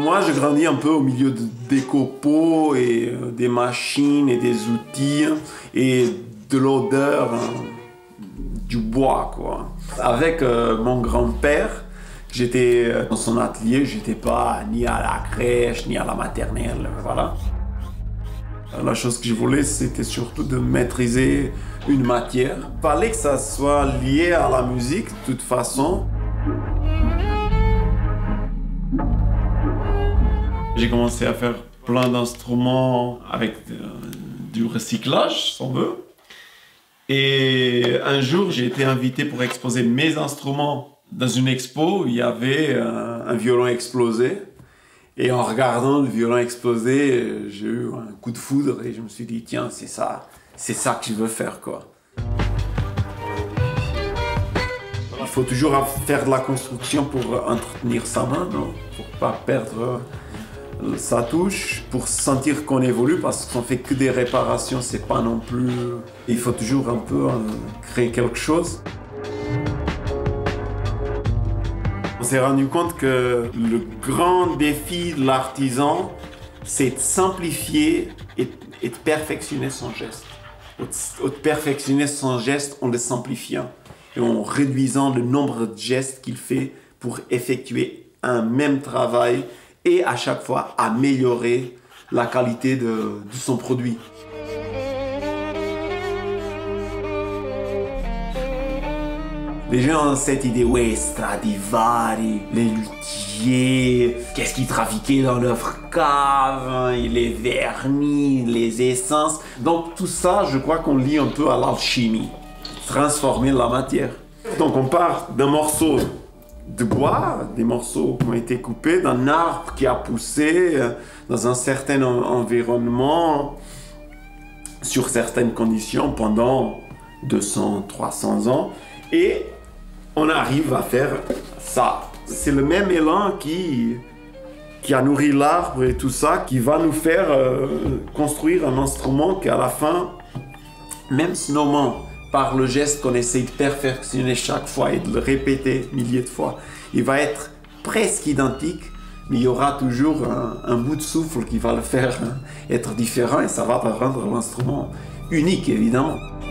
Moi, je grandis un peu au milieu des copeaux et des machines et des outils et de l'odeur du bois, quoi. Avec mon grand-père, j'étais dans son atelier, j'étais pas ni à la crèche, ni à la maternelle, voilà. La chose que je voulais, c'était surtout de maîtriser une matière. Il fallait que ça soit lié à la musique, de toute façon. J'ai commencé à faire plein d'instruments avec du recyclage, si on veut. Et un jour, j'ai été invité pour exposer mes instruments dans une expo où il y avait un violon explosé. Et en regardant le violon exploser, j'ai eu un coup de foudre et je me suis dit, tiens, c'est ça que je veux faire, quoi. Il faut toujours faire de la construction pour entretenir sa main, non? Pour pas perdre sa touche, pour sentir qu'on évolue, parce qu'on fait que des réparations, c'est pas non plus... Il faut toujours un peu créer quelque chose. On s'est rendu compte que le grand défi de l'artisan, c'est de simplifier et de perfectionner son geste. De perfectionner son geste en le simplifiant et en réduisant le nombre de gestes qu'il fait pour effectuer un même travail et à chaque fois améliorer la qualité de son produit. Les gens ont cette idée, ouais, Stradivari, les luthiers, qu'est-ce qu'ils trafiquaient dans leur cave, les vernis, les essences. Donc tout ça, je crois qu'on lie un peu à l'alchimie, transformer la matière. Donc on part d'un morceau de bois, des morceaux qui ont été coupés, d'un arbre qui a poussé dans un certain environnement, sur certaines conditions pendant 200, 300 ans. Et on arrive à faire ça. C'est le même élan qui a nourri l'arbre et tout ça, qui va nous faire construire un instrument qui, à la fin, même se nommant par le geste qu'on essaye de perfectionner chaque fois et de le répéter milliers de fois, il va être presque identique, mais il y aura toujours un bout de souffle qui va le faire être différent et ça va rendre l'instrument unique, évidemment.